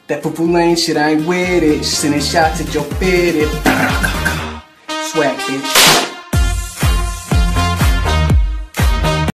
That purple lane shit, I ain't with it. Sending shots at your fitted. Swag, bitch.